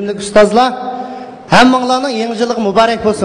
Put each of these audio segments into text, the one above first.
Ustozlar, hammanglarning yangi yili muborak bo'lsin.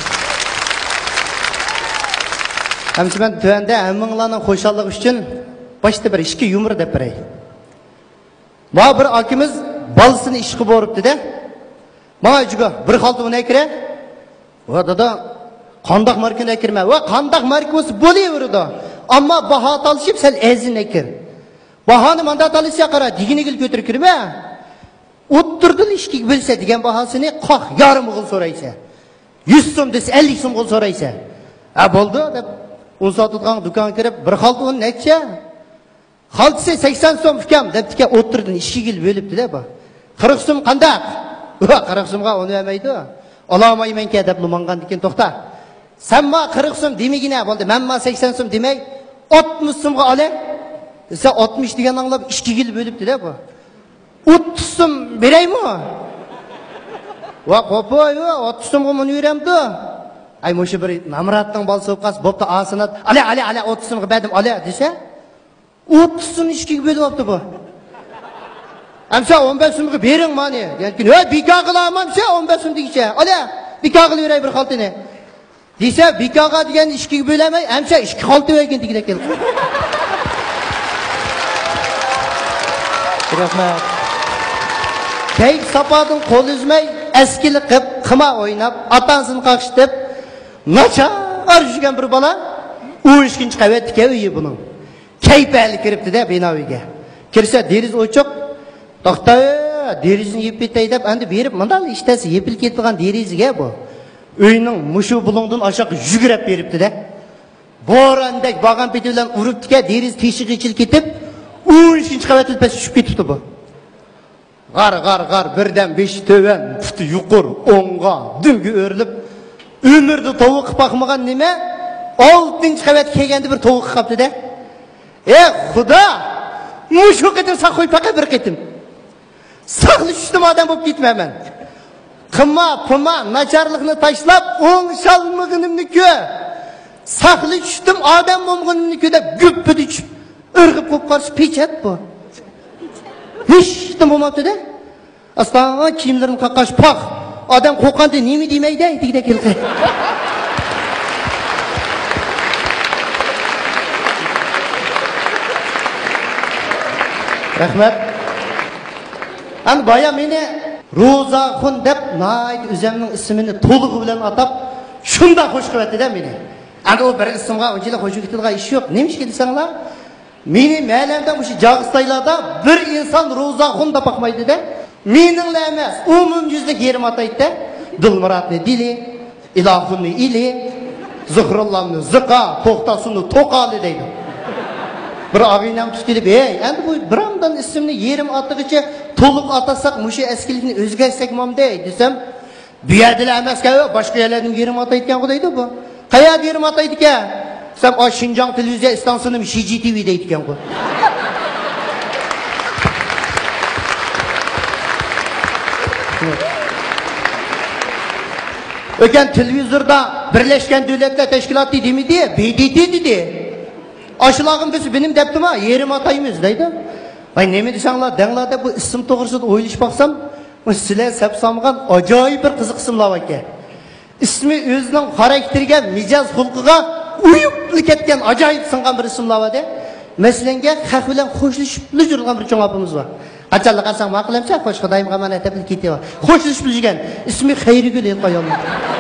Hamsi men tuanda hammanglarning xo'shaligi uchun boshda bir ishki yumor deb beray. Ma bir akimiz balsini ish qilib boribdi-da. Mana juga bir xalta uni kira. Va dada qandoq markani kirma. Va qandoq marka bo'lsa bo'laveradi. Ammo baho talishib sal ezini kir. Bahoni manda talishsa qara, diginiga ko'tirib kirma. O'ttirdim ishkiga bo'lsa degan bahosini qoq yarim o'g'il so'raysa. 100 so'm desa 50 so'm o'g'il so'raysa. Ha bo'ldi deb un sotadigan do'konga kirib bir xalta un necha? Xaltasi 80 so'm ukam debdika o'ttirdim ishkiga bo'libdi-da bu. 40 so'm qandaq? Va 40 so'mga uni olmaydi. Ololmayman-ka deb lumangan ekan to'xta. Sen ma 40 so'm demagina bo'ldi. Men ma 80 so'm demay 60 so'mga olay. Desa 60 degan anglab ishkiga bo'libdi-da bu. 30 so'm beraymi? Va qo'poy, 30 so'mga meni yuramdi. Ay mo'sha bir namratning bolasi bo'lib qas, bo'pti asinat. Ale 30 so'mga berdim, ale desa 30 so'm ishkiga bo'lyapti bu. Amsa 15 so'mga bering meni. Ya'ni, "Ey, bika qilamansa 15 so'm degicha. Ale, bika qilib yuray bir xaltini." Desa, bikaga degan ishkiga bo'lamay, amsa ishki xalta bergan degida keldi. Rahmat. Kayf sapadın qo'l uzmay, askili qilib, qima o'ynab, atansini qaqshitib, nachar yurgan bir bola, u 2-chi qavatga uyi buning. Kaypali kiribdi-da binoviga. Kirsa deriz o'chiq, to'xta, derizni yeb ketay deb endi berib, mendal ishtasi yepil ketgan deriziga bu. Uyning mushu bulungdan aşağı yugurib beribdi-da. Bo'randek bagan peti bilan uribdi-ka, deriz teshigi ichil ketib, 2-chi qavatga past tushib ketibdi bu. Gar birden 5 töven putu yuqur onga dümgü örülüp ömürde tovuq bakmagan nime 6-cı qavat kelgende bir tovuq kaptı da. Xuda muşu ketim sakoy paka bir ketim saklı düştüm adam bulup gitmem ben. Kıma pıma naçarlıkını taşlap on şalmığınımını kö saklı düştüm adam bulmağınımını kö de güppü düşüp ırgıp kop karşı peçet bu. Hiç de olmadı da. Aslında kiyimlerim kakaş pak. Adam kokandı nemi demeydi de keldi. Rahmat. An baya meni Rozaxun deb nayt özümün ismini to'liq bilan atab shunda xo'sh qiladi-da meni. Ana o bir ismga unchalik xo'sh ketilgan ish yo'q. Nemishga desanglar? Meni ma'lamda o'sha Jog'istaylarda bir inson Rozaxun deb bakmaydi-da. Meninglar emas, umumyuzlik yerim ataydi-da. Dilmuratni dili, Ilohunni ili, Zuhrullahni ziqa, To'xtasuni to'qali deydi. Bir ag'inam tutilib, "Ey, endi bu biramdan ismini yerim atqicha to'liq atasak, mushu eskilikni o'zgarsak momday" desam, "Bu yerda emas-ku, boshqa yerlarning yerim ataydigan deydi bu. Qayerda yerim ataydi-ku?" Sen o Şinjan televizyon istasyonu CGTV'de etken bu. Öken televizyonda Birleşken Devletler Teşkilatı dedi mi diye, BDT dedi. Aşılağım biz benim deptim ha, yerim atayımız deydi. Ay ne mi desenler, denlerde bu isim doğrusu oyluş baksam, size sepsamgan acayip bir kızık isimler var ki. İsmi özünün karakterine, micaz hulkuga uyup ketken acayip sıngan bir isimler var de. Meselenge hak bilen hoşlaşıp yurgan bir çoğun apımız var. Açarlı kalsan maqılamsa, hoş Xudayım qaman etepil keti var. Hoşlaşıp yurgan, ismi Xayrigül el qoyalım.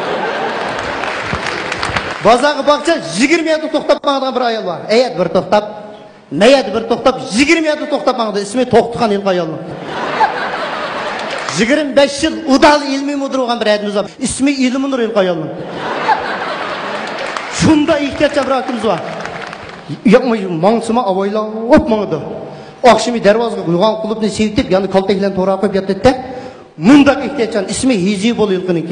Bazarga bakça 20 yılda to'xtatmagan bir ayol var. Eyat bir to'xtab, neyat bir to'xtab 20 yılda to'xtatmagan ismi To'xtugan el qoyalım. 25 yıl udal ilmi mudurgan bir adımız var. İsmi İlmunur el qoyalım. Şunda ihtiyaçça bir akımız var. Yapmayın, mansıma avayla opmadı. Akşamı dervazga uygan kulübünü sevtip, yani kaltaklan to'ra qo'yib yotdi-da. Mundaq ihtiyaçcan ismi Hizi bo'laydi qaniki.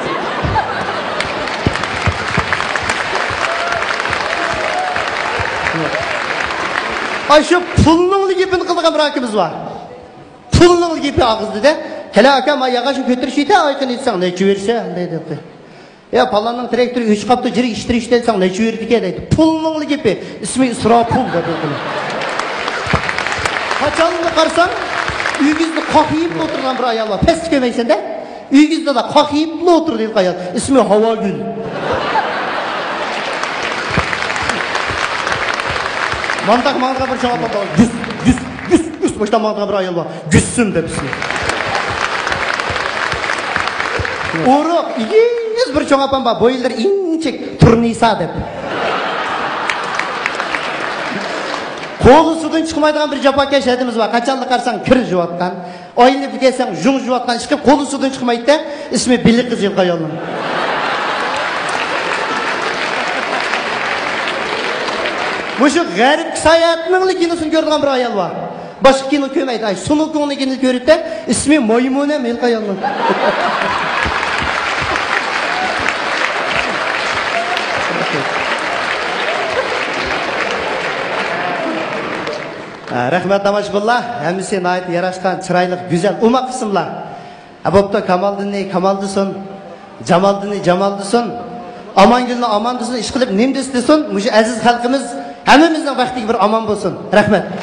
Ay şu pulning gapini qilgan bir akimiz var. Pulning gapi og'izda-da. Kala akam ayag'ashni ko'tirishida ayqin etsang, necha bersa deydi. Ya palanın traktörü 3 kapta jiri iştirişten sang neçe verdik deydi. Pulning gapi ismi Isrofil dedi. Qachonga qarsan Үйіңізді қақиып отырған бір аял бар. Пес тікемейсен де? Үйіңізді да қақиып отыр дейді аял. Ісмі Хауагүл. Маңдағы бір жауап алды. Гүс. Башта маңдағы бір аял бар. Гүссім деп ісмі. Орық, егіз бір жоңапан бар. Бойылдар инчек Турниса деп. Қолы судан шықмайдыған бір жапакеш әдіміз бар. Қачанды қарсаң кір жуатқан. Ойынып келсең жұң жуатқан. Шықып қолы судан шықмайды да, ісмі білік қыз елға yolun. Мұшы ғәріп саятының киносын көрдіған бір аял бар. Башқа кино көмейді. Сұны көңіні кино көреді, ісмі Моймунем елға yolun. Рахмет Намашбулла, әмісен айт ярашқан, чырайлық, güzel, ұмақ қысымла. Әбопта Камалдыны, Камалдысын, Жамалдыны, Жамалдысын, Амангүліні, Амандысын, ішқылып, немдесті сон, мұшы әзіз халқымыз, әміміздің вақтығы бір аман болсын. Рахмет.